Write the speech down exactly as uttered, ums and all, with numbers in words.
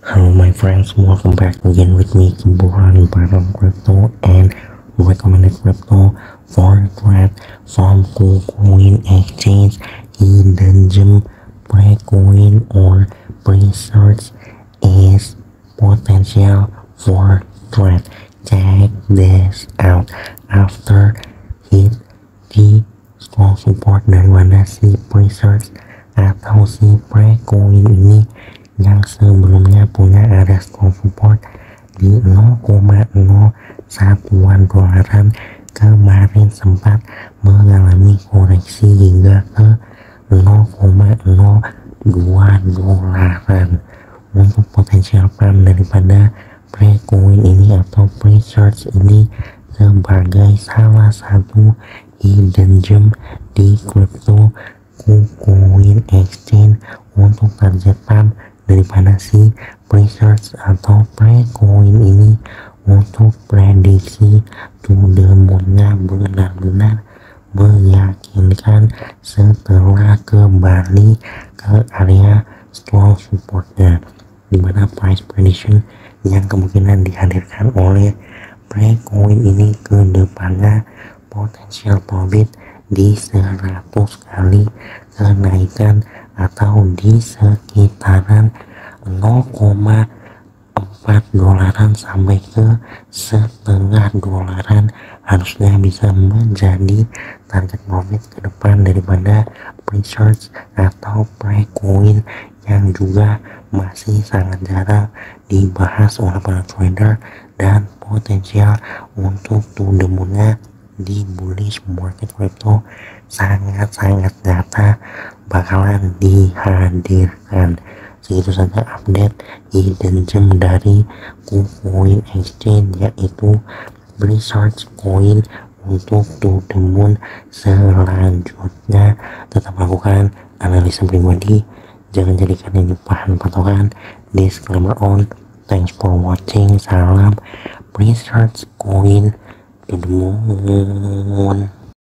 Hello my friends, welcome back again with me, Kimburan Barang Crypto and recommended crypto for trade from Coin Exchange, Hidden Gem, Precoin or Presearch is potential for trade. Check this out. After hit di strong support dari mana si Presearch atau si Precoin ini yang sebelumnya punya ada strong support di nol koma nol satuan dolaran, kemarin sempat mengalami koreksi hingga ke nol koma nol dua dolaran. Untuk potensial pump daripada Precoin ini atau Presearch ini sebagai salah satu hidden gem di crypto Coin Exchange untuk target pump daripada si Presearch atau Precoin ini untuk prediksi to the moon-nya benar-benar meyakinkan setelah kembali ke area strong supportnya, dimana price prediction yang kemungkinan dihadirkan oleh Precoin ini ke depannya potensial profit di seratus kali kenaikan atau di sekitaran nol koma empat dolaran sampai ke setengah dolaran harusnya bisa menjadi target profit ke depan daripada Presearch atau Precoin yang juga masih sangat jarang dibahas oleh para trader dan potensial untuk to the moon-nya di bullish market crypto sangat-sangat nyata bakalan dihadirkan. Segitu saja update hidden gem dari Coin Exchange yaitu Presearch Coin. Untuk to the moon selanjutnya tetap lakukan analisa pribadi, jangan jadikan ini bahan patokan. Disclaimer on. Thanks for watching. Salam Presearch Coin to the moon.